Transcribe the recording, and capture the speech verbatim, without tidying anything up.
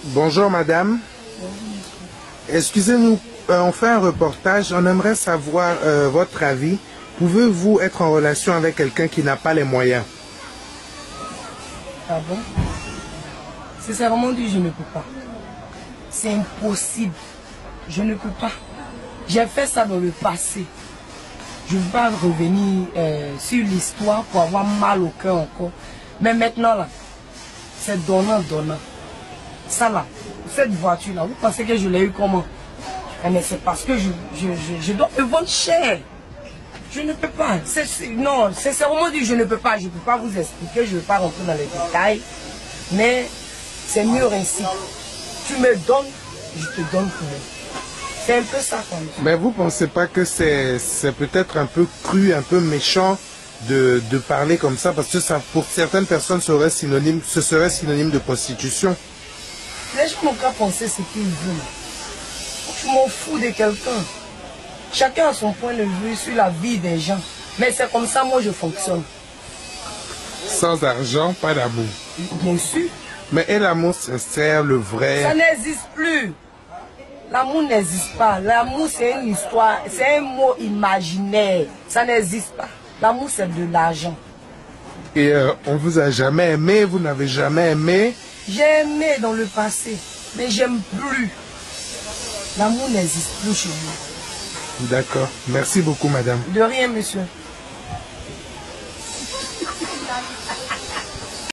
Bonjour madame. Excusez-nous, euh, on fait un reportage, on aimerait savoir euh, votre avis. Pouvez-vous être en relation avec quelqu'un qui n'a pas les moyens? Ah bon? Sincèrement dit, je ne peux pas. C'est impossible. Je ne peux pas. J'ai fait ça dans le passé. Je ne veux pas revenir euh, sur l'histoire pour avoir mal au cœur encore. Mais maintenant là, c'est donnant, donnant. Ça là, cette voiture là, vous pensez que je l'ai eu comment? Eh, mais c'est parce que je, je, je, je dois me vendre cher. Je ne peux pas. C est, c est, non, sincèrement dit, je ne peux pas. Je ne peux pas vous expliquer, je ne veux pas rentrer dans les détails. Mais c'est mieux ainsi. Tu me donnes, je te donne pour eux. C'est un peu ça quand même. Mais vous ne pensez pas que c'est peut-être un peu cru, un peu méchant de, de parler comme ça? Parce que ça, pour certaines personnes, serait synonyme, ce serait synonyme de prostitution. Les gens n'ont qu'à penser ce qu'ils veulent. Je m'en fous de quelqu'un. Chacun a son point de vue sur la vie des gens. Mais c'est comme ça, moi, je fonctionne. Sans argent, pas d'amour. Bien sûr. Mais et l'amour sincère, le vrai? Ça n'existe plus. L'amour n'existe pas. L'amour, c'est une histoire, c'est un mot imaginaire. Ça n'existe pas. L'amour, c'est de l'argent. Et euh, on vous a jamais aimé, vous n'avez jamais aimé? J'ai aimé dans le passé, mais j'aime plus. L'amour n'existe plus chez nous. D'accord. Merci beaucoup, madame. De rien, monsieur.